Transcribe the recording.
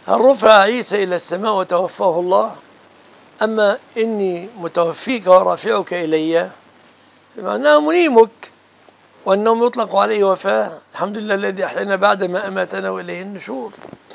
هل رفع عيسى إلى السماء وتوفاه الله؟ أما إني متوفيك ورافعك إلي معناه منيمك، والنوم يطلق عليه وفاة. الحمد لله الذي أحيانا بعد ما أماتنا وإليه النشور.